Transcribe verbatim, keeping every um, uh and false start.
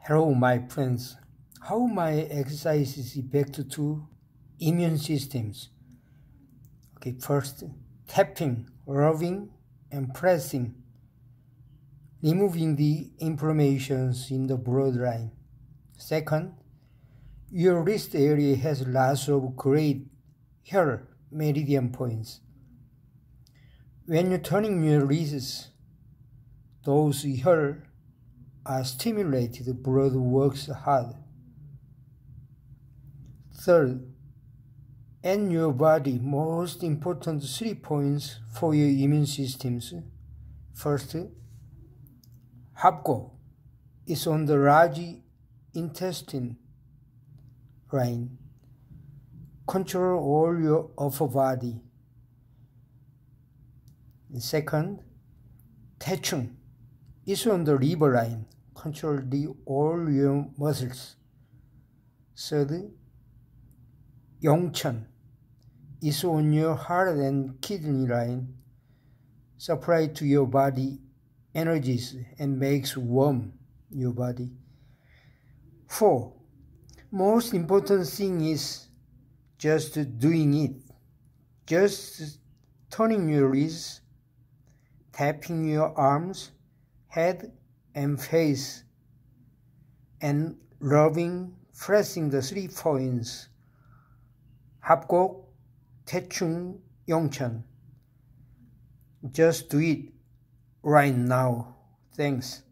Hello, my friends. How my exercises affect to immune systems? Okay, first, tapping, rubbing, and pressing, removing the inflammations in the bloodline. Second, your wrist area has lots of great hair meridian points. When you're turning your wrists, those hair are stimulated, blood works hard. Third, and your body most important three points for your immune systems. First, HAPCO is on the large intestine line. Control all your upper body. Second, TAECHUNG is on the liver line. Control the all your muscles. Third, YONGCHEON is on your heart and kidney line, supply to your body energies and makes warm your body. Four, most important thing is just doing it. Just turning your wrists, tapping your arms, head and face, and rubbing, pressing the three points. HAPCO, TAECHUNG, YONGCHEON. Just do it right now. Thanks.